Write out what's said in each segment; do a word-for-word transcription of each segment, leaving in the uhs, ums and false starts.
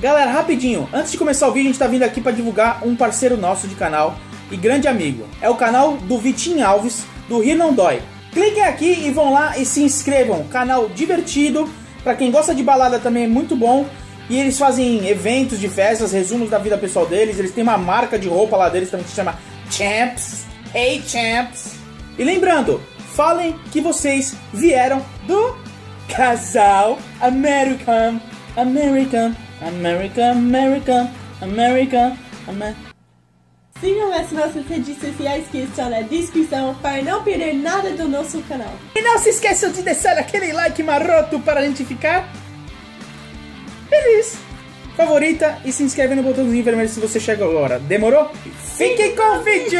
Galera, rapidinho, antes de começar o vídeo, a gente tá vindo aqui pra divulgar um parceiro nosso de canal e grande amigo. É o canal do Vitinho Alves, do Rio Não Dói. Cliquem aqui e vão lá e se inscrevam. Canal divertido, pra quem gosta de balada também é muito bom. E eles fazem eventos de festas, resumos da vida pessoal deles. Eles têm uma marca de roupa lá deles também que se chama Champs. Hey Champs. E lembrando, falem que vocês vieram do Casal American. American, American, American, American, American. Sigam as nossas redes sociais que estão na descrição para não perder nada do nosso canal. E não se esqueçam de deixar aquele like maroto para a gente ficar feliz. Favorita e se inscreve no botãozinho vermelho se você chega agora. Demorou? Fique com o vídeo!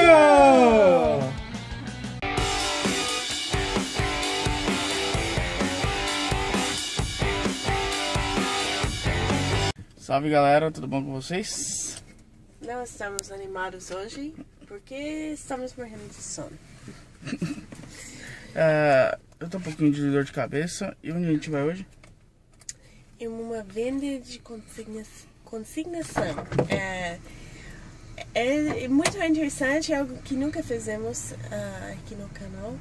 Salve galera, tudo bom com vocês? Não estamos animados hoje porque estamos morrendo de sono. uh, eu tô um pouquinho de dor de cabeça. E onde a gente vai hoje? Em uma venda de consigna consignação. É, é muito interessante, é algo que nunca fizemos uh, aqui no canal.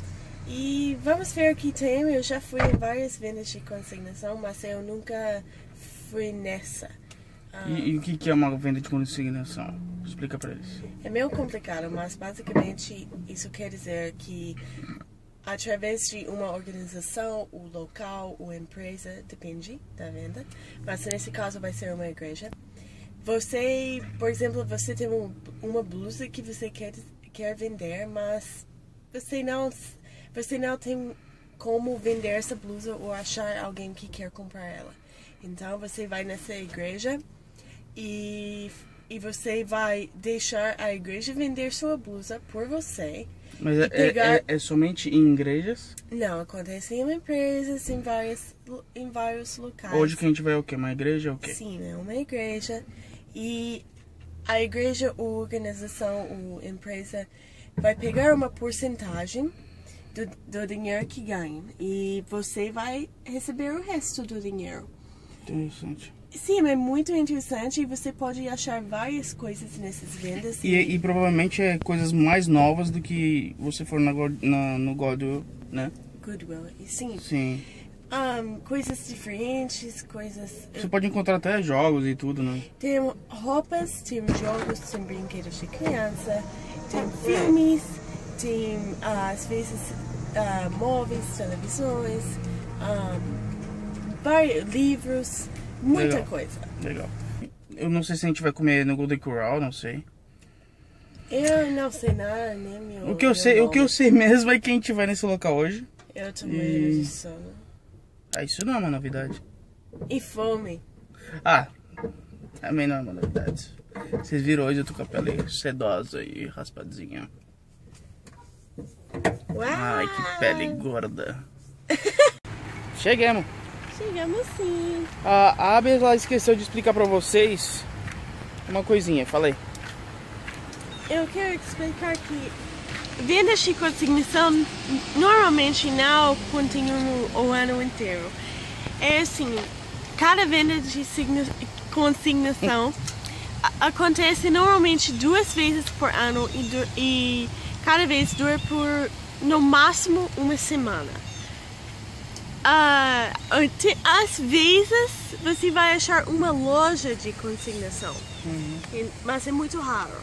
E vamos ver o que tem. Eu já fui em várias vendas de consignação, mas eu nunca fui nessa. Uh, e, e o que, que é uma venda de consignação? Explica pra eles. É meio complicado, mas basicamente isso quer dizer que através de uma organização, o local, ou empresa, depende da venda, mas nesse caso vai ser uma igreja. Você, por exemplo, você tem um, uma blusa que você quer, quer vender, mas você não, você não tem como vender essa blusa ou achar alguém que quer comprar ela. Então você vai nessa igreja e, e você vai deixar a igreja vender sua blusa por você. Mas é, pegar... é, é somente em igrejas? Não, acontece em empresas, em, várias, em vários locais. Hoje que a gente vai é o quê? Uma igreja ou o quê? Sim, é uma igreja. E a igreja, ou organização, ou empresa vai pegar uma porcentagem do, do dinheiro que ganha. E você vai receber o resto do dinheiro. Interessante. Sim, é muito interessante e você pode achar várias coisas nessas vendas. E, e, e provavelmente é coisas mais novas do que você for na, na, no Goodwill, né? Goodwill, sim. Sim. Um, coisas diferentes, coisas... Você pode encontrar até jogos e tudo, né? Tem roupas, tem jogos, tem brinquedos de criança, tem filmes, tem uh, às vezes uh, móveis, televisões, um, vários livros... Muita Legal. coisa. Legal. Eu não sei se a gente vai comer no Golden Corral, não sei. Eu não sei nada, né, meu... O que eu, sei, o que eu sei mesmo é que a gente vai nesse local hoje. Eu tô morrendo e... de sono. Ah, isso não é uma novidade. E fome. Ah, também não é uma novidade. Vocês viram hoje, eu tô com a pele sedosa e raspadinha. Uau. Ai, que pele gorda. Chegamos. Chegamos sim. A Abby, ela esqueceu de explicar pra vocês uma coisinha, falei. Eu quero explicar que vendas de consignação normalmente não continuam o ano inteiro. É assim, cada venda de consignação acontece normalmente duas vezes por ano e, e cada vez dura por no máximo uma semana. Uh, às vezes você vai achar uma loja de consignação, uhum. Mas é muito raro.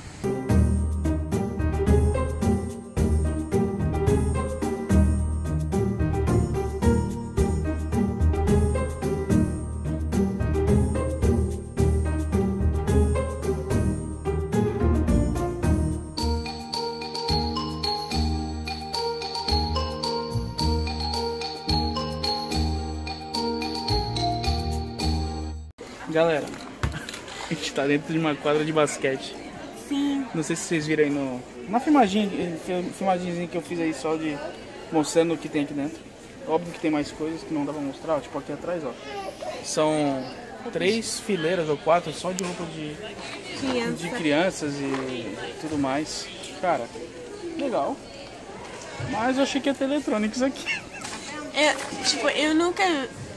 Galera, a gente tá dentro de uma quadra de basquete. Sim. Não sei se vocês viram aí no... Uma filmagem, filmagemzinha que eu fiz aí só de... mostrando o que tem aqui dentro. Óbvio que tem mais coisas que não dá pra mostrar, ó, tipo aqui atrás, ó. São três fileiras ou quatro só de roupa de... Criança. De crianças e tudo mais. Cara, legal. Mas eu achei que ia ter eletrônicos aqui. É, tipo, eu nunca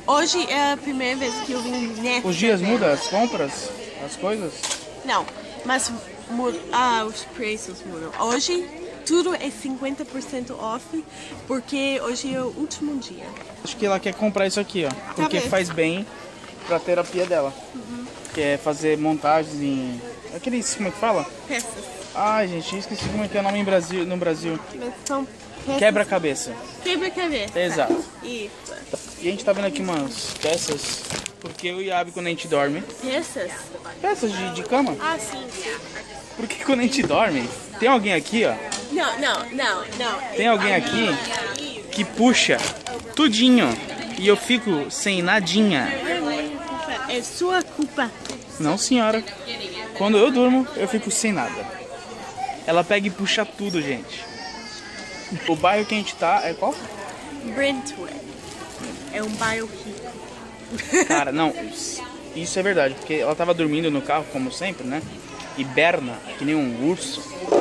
Hoje é a primeira vez que eu vim nessa. Os dias mudam, as compras, as coisas? Não, mas muda, ah, os preços mudam. Hoje tudo é cinquenta por cento off, porque hoje é o último dia. Acho que ela quer comprar isso aqui, ó, porque Talvez. faz bem pra terapia dela. Uhum. Que é fazer montagens em... Aqueles, como é que fala? Peças. Ai, gente, esqueci como é que é o nome em Brasil, no Brasil. Mas são peças. Quebra-cabeça. Quebra-cabeça. Exato. Isso. E a gente tá vendo aqui umas peças, porque eu e a Abby, quando a gente dorme... Peças? Peças de, de cama? Ah, sim, sim. Porque quando a gente dorme, tem alguém aqui, ó. Não, não, não, não. Tem alguém aqui que puxa tudinho e eu fico sem nadinha. É minha culpa. É sua culpa. Não, senhora. Quando eu durmo, eu fico sem nada. Ela pega e puxa tudo, gente. O bairro que a gente tá é qual? Brentwood. É um bairro rico. Cara, não, isso é verdade, porque ela tava dormindo no carro, como sempre, né? Hiberna, que nem um urso.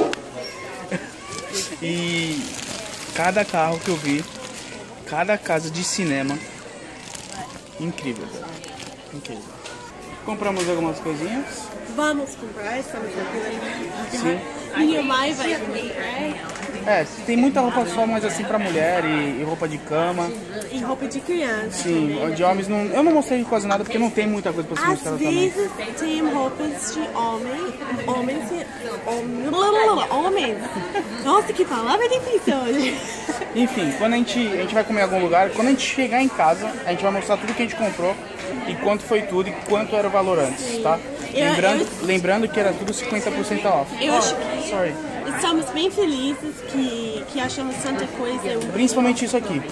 E cada carro que eu vi, cada casa de cinema, incrível, incrível. Compramos algumas coisinhas. Vamos comprar, estamos aqui. Sim. Minha mãe vai comprar. É, tem muita roupa só, mas assim pra mulher e, e roupa de cama. E roupa de criança. Sim, de homens não. Eu não mostrei quase nada porque não tem muita coisa pra se Às mostrar também. vezes tem roupas de homem, homens e homens. homens. Nossa, que palavra difícil hoje. Enfim, quando a gente, a gente vai comer em algum lugar, quando a gente chegar em casa, a gente vai mostrar tudo que a gente comprou e quanto foi tudo e quanto era o valor antes, tá? Eu- Lembrando, eu- lembrando que era tudo cinquenta por cento off. Eu Oh, acho que sorry. estamos bem felizes que, que achamos tanta coisa. Principalmente isso aqui.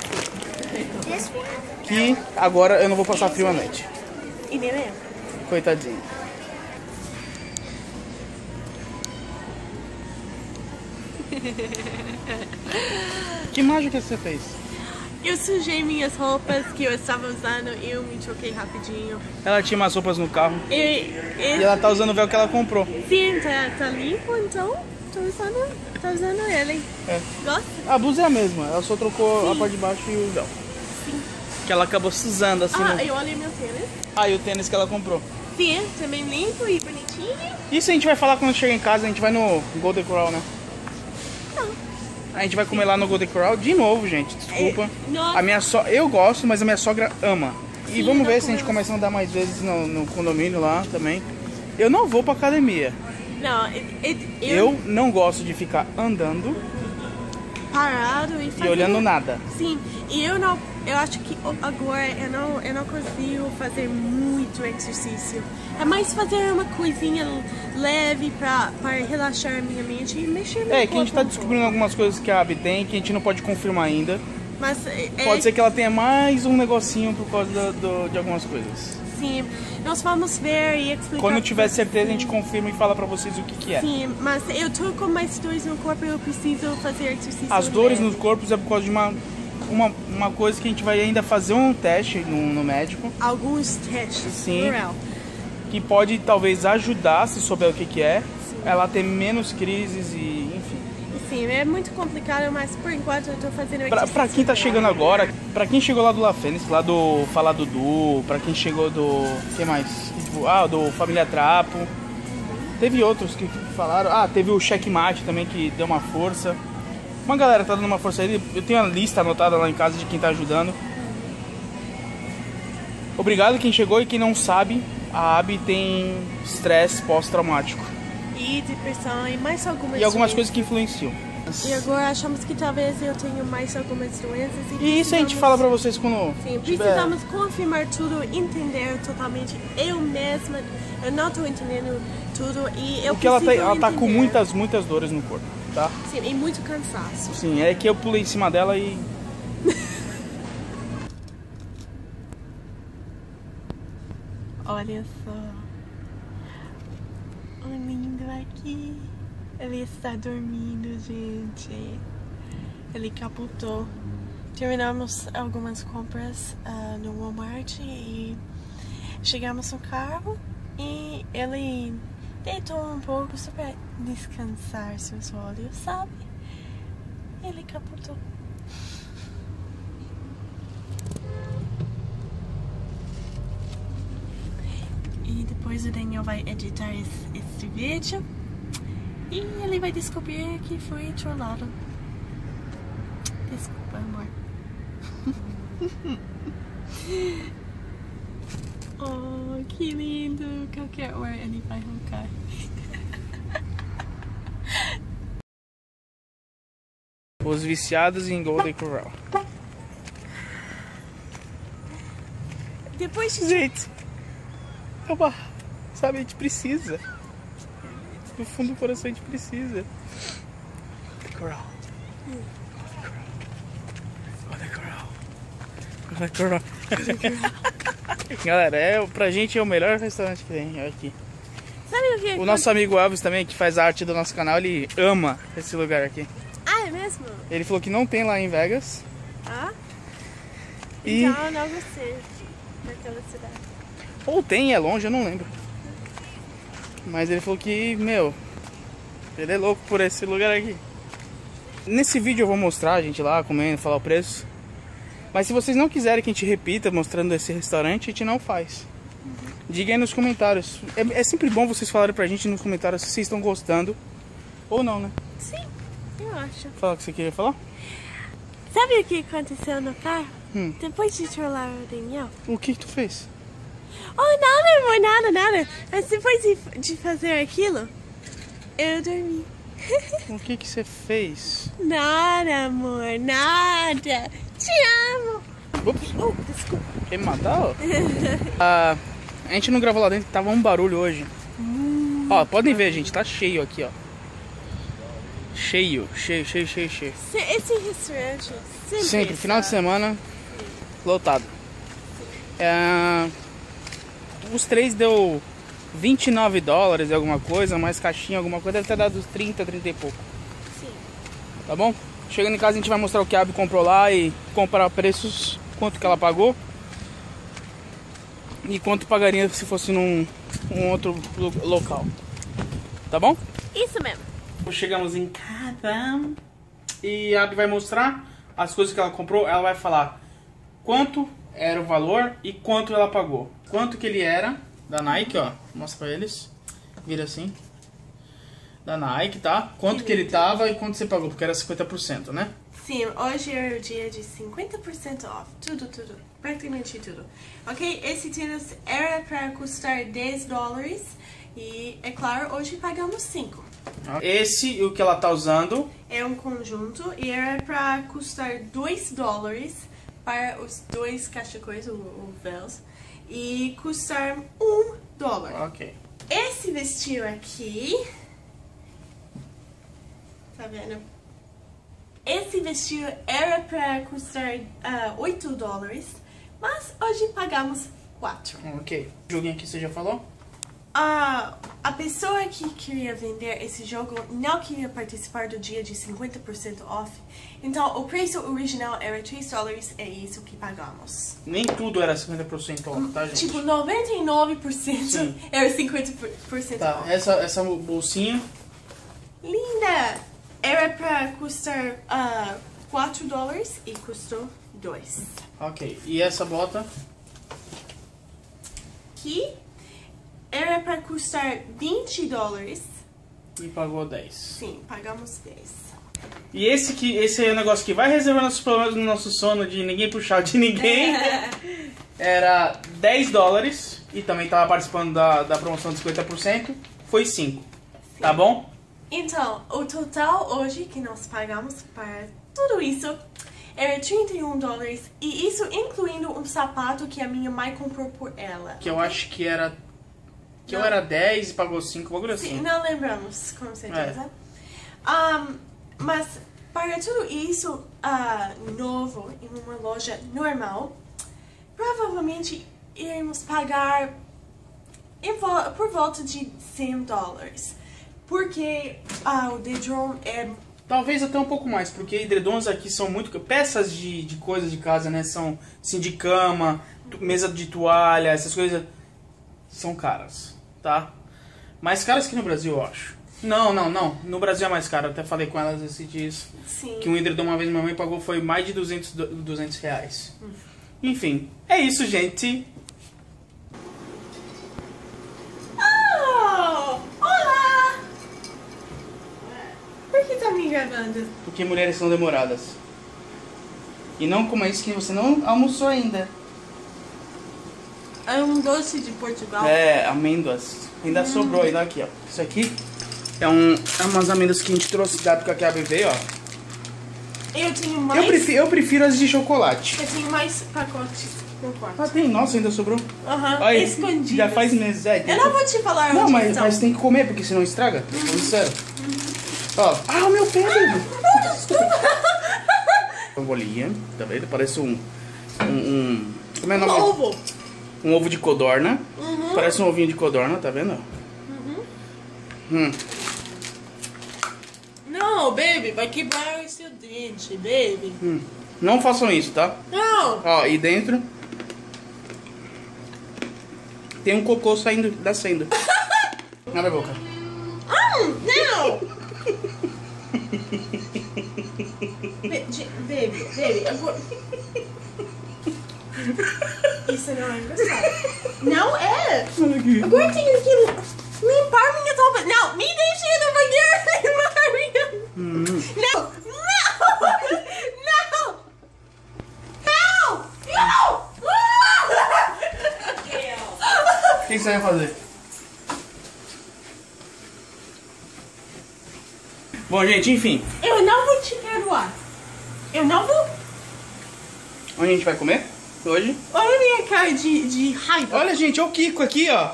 Que agora eu não vou passar frio à noite. E nem lembro. Coitadinho. Que mágica você fez? Eu sujei minhas roupas que eu estava usando e eu me troquei rapidinho. Ela tinha umas roupas no carro E, e, e ela tá usando o véu que ela comprou. sim, tá, tá limpo, então tô usando, tô usando ele. É. Gosta? A blusa é a mesma, ela só trocou a parte de baixo e o véu. Que ela acabou se usando assim. Ah, no... eu olhei meu tênis. Ah, e o tênis que ela comprou. Sim, também limpo e bonitinho. Isso a gente vai falar quando chegar em casa, a gente vai no Golden Corral, né? Não. A gente vai comer lá no Golden Corral de novo, gente, desculpa. É, nossa. A minha so... Eu gosto, mas a minha sogra ama. E Sim, vamos ver não se a gente comemos. começa a andar mais vezes no, no condomínio lá também. Eu não vou pra academia. Não, it, it, Eu eu, não gosto de ficar andando parado e e fazendo... olhando nada. Sim, e eu não, eu acho que agora eu não, eu não consigo fazer muito exercício. É mais fazer uma coisinha leve pra, pra relaxar a minha mente e mexer meu É, que a gente tá corpo um descobrindo algumas coisas que a Abby tem, que a gente não pode confirmar ainda. pouco. Mas é, Pode ser que ela tenha mais um negocinho por causa do, do- de algumas coisas. sim, nós vamos ver e explicar. Quando eu tiver certeza, a gente confirma e fala pra vocês o que que é. Sim, mas eu tô com mais dores no corpo e eu preciso fazer exercício. As dores leve. nos corpos é por causa de uma, uma, uma coisa que a gente vai ainda fazer um teste no, no médico, Alguns testes. Sim. Plural. que pode talvez ajudar, se souber o que que é, ela ter menos crises e enfim. Sim, é muito complicado, mas por enquanto eu tô fazendo Pra, exercício. pra quem tá chegando agora, pra quem chegou lá do La Fênix, lá do Falar Dudu, pra quem chegou do... que mais? Tipo, ah, do Família Trapo. Teve outros que falaram, ah, teve o Checkmate também que deu uma força. Uma galera tá dando uma força aí, eu tenho a lista anotada lá em casa de quem tá ajudando. Obrigado quem chegou e quem não sabe, a Abby tem estresse pós-traumático. E depressão e mais algumas E algumas doenças. coisas que influenciam. E agora achamos que talvez eu tenha mais algumas doenças. E, E isso a gente precisamos- fala pra vocês quando Sim, tiver... precisamos confirmar tudo, entender totalmente. Eu mesma, eu não tô entendendo tudo e eu Porque ela tá, preciso ela tá com entender. muitas, muitas dores no corpo, tá? Sim, e muito cansaço. Sim, é que eu pulei em cima dela e... Olha só. O lindo aqui. Ele está dormindo, gente. Ele capotou. Terminamos algumas compras ah, no Walmart e chegamos no carro e ele deitou um pouco só para descansar seus olhos, sabe? Ele capotou. e depois o Daniel vai editar esse, esse vídeo e ele vai descobrir que foi trollado. Desculpa, amor. Oh, que lindo! Qualquer hora ele vai roncar. Os viciados em Golden Corral. Depois de... Gente, é uma... sabe, a gente precisa. No fundo do coração a gente precisa. Golden Corral. Golden Corral. Golden Corral. Galera, é, pra gente é o melhor restaurante que tem aqui. Sabe o que? O nosso amigo Elvis também, que faz a arte do nosso canal, ele ama esse lugar aqui. Ah, é mesmo? Ele falou que não tem lá em Vegas. Ah? E... então eu não gostei daquela cidade. Ou tem, é longe, eu não lembro. Mas ele falou que, meu, ele é louco por esse lugar aqui. Nesse vídeo eu vou mostrar a gente lá comendo, falar o preço. Mas se vocês não quiserem que a gente repita mostrando esse restaurante, a gente não faz. Uhum. Diga aí nos comentários. É, é sempre bom vocês falarem pra gente nos comentários se vocês estão gostando ou não, né? Sim, eu acho. Fala o que você queria falar? Sabe o que aconteceu no carro? Hum. Depois de trollar o Daniel? O que que tu fez? Oh, nada, amor, nada, nada. Mas depois de, de fazer aquilo, eu dormi. O que que você fez? Nada, amor, nada. Te amo. Ups. Oh, desculpa. Quer me matar, ó? Ah, a gente não gravou lá dentro, tava um barulho hoje. Hum, Ó, podem ver, gente, tá cheio aqui, ó. Cheio, cheio, cheio, cheio, cheio. Esse restaurante sempre, Sempre, final de está... semana, lotado. É, os três deu vinte e nove dólares e alguma coisa, mais caixinha, alguma coisa, deve ter dado uns trinta, trinta e pouco. Sim. Tá bom? Chegando em casa a gente vai mostrar o que a Abby comprou lá e comparar preços, quanto que ela pagou. E quanto pagaria se fosse num um outro local. Tá bom? Isso mesmo. Chegamos em casa e a Abby vai mostrar as coisas que ela comprou. Ela vai falar quanto era o valor e quanto ela pagou. Quanto que ele era da Nike, ó. Mostra pra eles. Vira assim. Da Nike, tá? Quanto que ele tava e quanto você pagou, porque era cinquenta por cento, né? Sim, hoje é o dia de cinquenta por cento off. Tudo, tudo. Praticamente tudo. Ok? Esse tênis era para custar dez dólares. E, é claro, hoje pagamos cinco. Esse, o que ela tá usando, é um conjunto e era para custar dois dólares para os dois cachecóis, o, o véus, e custar um dólar. Ok. Esse vestido aqui, tá vendo? Esse vestido era para custar uh, oito dólares, mas hoje pagamos quatro. Ok. O joguinho aqui você já falou? A, a pessoa que queria vender esse jogo não queria participar do dia de cinquenta por cento off. Então, o preço original era três dólares, é isso que pagamos. Nem tudo era cinquenta por cento off, tá, gente? Tipo, noventa e nove por cento Sim. era cinquenta por cento tá, off. essa, essa bolsinha. Linda! Era pra custar uh, quatro dólares e custou dois. Ok. E essa bota? Que era pra custar vinte dólares. E pagou dez. Sim, pagamos dez. E esse que esse é o negócio que vai reservar nossos problemas no nosso sono de ninguém puxar de ninguém. Era dez dólares. E também tava participando da, da promoção de cinquenta por cento. Foi cinco. Sim. Tá bom? Então, o total hoje que nós pagamos para tudo isso era trinta e um dólares. E isso incluindo um sapato que a minha mãe comprou por ela. Que eu acho que era... Que não. eu era dez e pagou cinco, bagulho assim. Sim, não lembramos, com certeza. É. Um, mas para tudo isso uh, novo em uma loja normal, provavelmente iremos pagar em vo por volta de cem dólares. Porque uh, o dedrão é... Talvez até um pouco mais, porque edredons aqui são muito... Peças de, de coisas de casa, né? São, assim, de cama, mesa de toalha, essas coisas são caras, tá? Mais caras que no Brasil, eu acho. Não, não, não. No Brasil é mais caro. Eu até falei com elas esses dias. Sim. Que um edredom uma vez minha mãe pagou foi mais de duzentos reais. Hum. Enfim, é isso, gente. Wanda? Porque mulheres são demoradas. E não como esse que você não almoçou ainda. É um doce de Portugal. É, amêndoas. Ainda hum. sobrou, ainda aqui, ó. Isso aqui é, um, é umas amêndoas que a gente trouxe da época que a Abby veio, ó. Eu tenho mais... Eu prefiro, eu prefiro as de chocolate. Eu tenho mais pacotes no quarto. Ah, tem? Nossa, ainda sobrou? Aham, uh-huh. escondido. Já faz meses, é. Eu não vou te falar Não, onde mas, estão. mas tem que comer, porque senão estraga. Tô falando sério. Ó. Ah, o meu pé, baby. Uma bolinha, tá vendo? Parece um... Um... um como é o nome? Um ovo. Um ovo de codorna. Uhum. Parece um ovinho de codorna, tá vendo? Uhum. Hum. Não, baby, vai quebrar o seu dente, baby. Hum. Não façam isso, tá? Não. Ó, e dentro tem um cocô saindo, descendo. Abre a boca. Hum, não. Baby, baby, eu vou... Isso não é engraçado. Não é. Agora eu tenho que limpar minha roupa. Não, me deixe ir no banheiro limpar minha... Hum. Não, não, não, não, não. O que você vai fazer? Bom, gente, enfim. Eu não vou te perdoar. Eu não vou. Onde a gente vai comer hoje? Olha a minha cara de, de raiva. Olha, gente, olha o Kiko aqui, ó.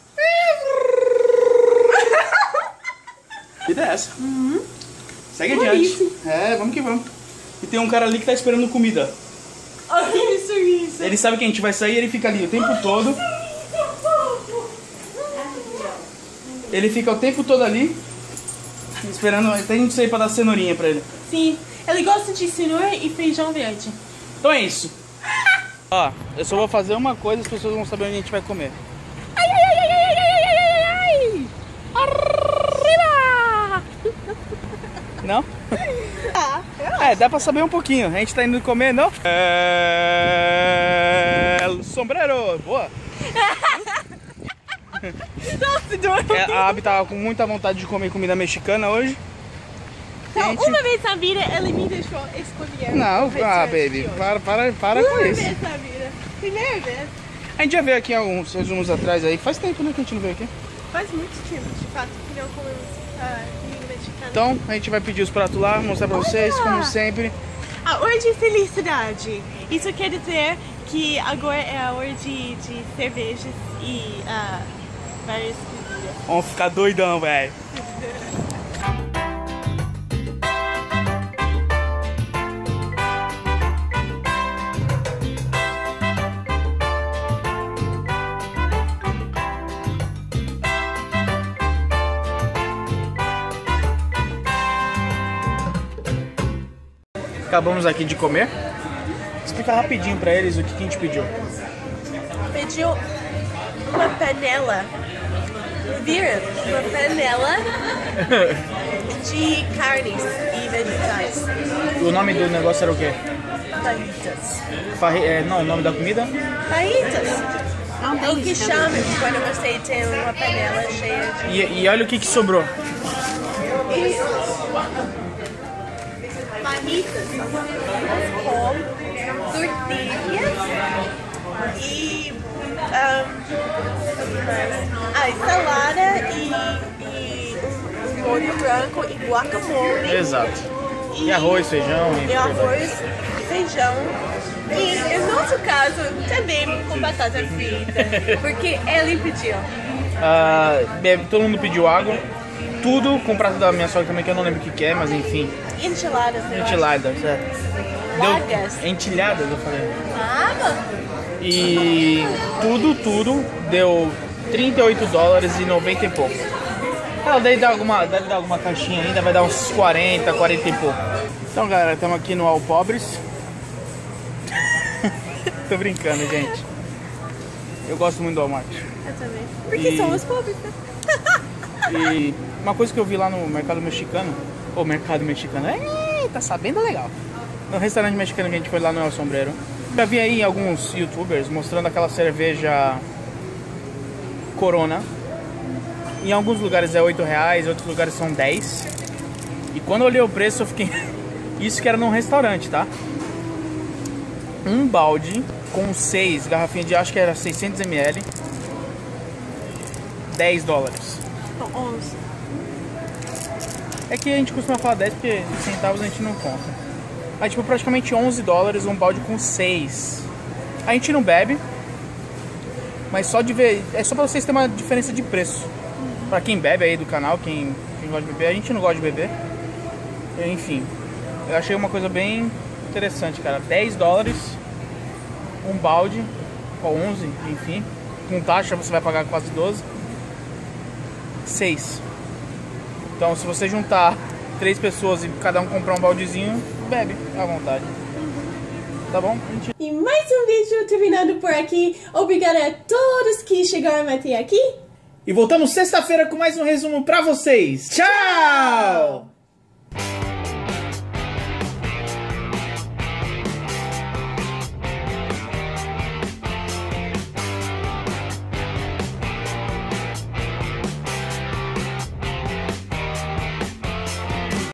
Que ideia é essa? Uhum. Segue Olha adiante. isso. É, vamos que vamos. E tem um cara ali que tá esperando comida. Olha isso, isso. Ele sabe que a gente vai sair e ele fica ali o tempo todo. Ele fica o tempo todo ali, esperando até a gente sair pra dar cenourinha pra ele. Sim, ele gosta de cenoura e feijão verde. Então é isso. Ó, eu só vou fazer uma coisa, as pessoas vão saber onde a gente vai comer. Ai, ai, ai, ai, ai, ai, ai, ai, ai. Arriba! Não? Ah, É, dá pra saber um pouquinho. A gente tá indo comer, não? É... Sombrero! Boa! Nossa, doido. É, a Abby tava com muita vontade de comer comida mexicana hoje. Não, gente... uma vez na vida ele me deixou escolher. Não, ah, baby, para, para, para com isso. Uma vez na vida. Primeira vez. A gente já veio aqui alguns resumos atrás aí. Faz tempo, né, que a gente não veio aqui. Faz muito tempo, de fato, que não comemos ah, comida mexicana. Então, a gente vai pedir os pratos lá, mostrar pra vocês, Olha! como sempre. A hora de felicidade. Isso quer dizer que agora é a hora de, de cervejas e ah, várias bebidas. Vamos ficar doidão, velho. Acabamos aqui de comer. Explica rapidinho pra eles o que, que a gente pediu. Pediu uma panela. Vira, uma panela de carnes e vegetais. O nome do negócio era o quê? Fajitas. Farri... É, não, o nome da comida? Fajitas. É o que chama quando você tem uma panela cheia de... E, e olha o que, que sobrou. Fajitas com tortilhas e um, ah, salada e, e um, um molho branco e guacamole. Exato. E, e arroz, feijão. E, e arroz, feijão. E no nosso caso também com batata frita, porque ele pediu. Ah, todo mundo pediu água. Tudo com prato da minha sogra também, que eu não lembro o que, que é, mas enfim. Enchiladas, eu Enchiladas, é. Largas. Deu entilhadas, eu falei. Ah, mano. E tudo, tudo deu trinta e oito dólares e noventa e pouco. Ela deve dar alguma, deve dar alguma caixinha ainda, vai dar uns quarenta, quarenta e pouco. Então, galera, estamos aqui no All Pobres. Tô brincando, gente. Eu gosto muito do Walmart. Eu também. Porque E- somos pobres, né? E uma coisa que eu vi lá no mercado mexicano, ou mercado mexicano, é, tá sabendo legal. No restaurante mexicano que a gente foi lá no El Sombrero. Já vi aí alguns youtubers mostrando aquela cerveja Corona. Em alguns lugares é oito reais, em outros lugares são dez. E quando eu olhei o preço, eu fiquei... Isso que era num restaurante, tá? Um balde com seis garrafinhas de, acho que era seiscentos mililitros, dez dólares. onze. É que a gente costuma falar dez porque centavos a gente não conta. Mas tipo, praticamente onze dólares um balde com seis. A gente não bebe, mas só de ver... É só pra vocês terem uma diferença de preço. Pra quem bebe aí do canal, quem, quem gosta de beber, a gente não gosta de beber. Enfim, eu achei uma coisa bem interessante, cara. dez dólares um balde, ou onze, enfim. Com taxa você vai pagar quase doze. seis. Então se você juntar três pessoas e cada um comprar um baldezinho, bebe à vontade. Tá bom? Gente... E mais um vídeo terminando por aqui. Obrigada a todos que chegaram até aqui. E voltamos sexta-feira com mais um resumo pra vocês. Tchau!